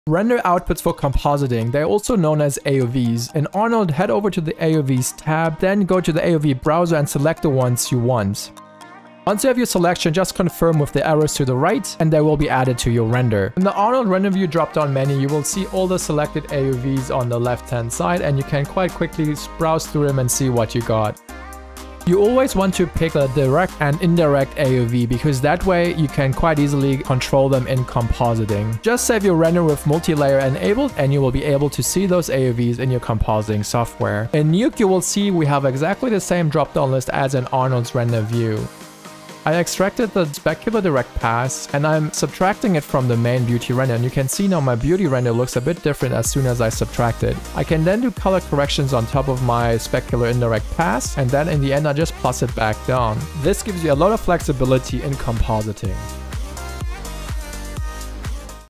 Render outputs for compositing, they're also known as AOVs. In Arnold, head over to the AOVs tab, then go to the AOV browser and select the ones you want. Once you have your selection, just confirm with the arrows to the right and they will be added to your render. In the Arnold Render View drop-down menu, you will see all the selected AOVs on the left-hand side and you can quite quickly browse through them and see what you got. You always want to pick the direct and indirect AOV because that way you can quite easily control them in compositing. Just save your render with multi-layer enabled and you will be able to see those AOVs in your compositing software. In Nuke, you will see we have exactly the same drop-down list as in Arnold's render view. I extracted the specular direct pass and I'm subtracting it from the main beauty render, and you can see now my beauty render looks a bit different as soon as I subtract it. I can then do color corrections on top of my specular indirect pass, and then in the end I just plus it back down. This gives you a lot of flexibility in compositing.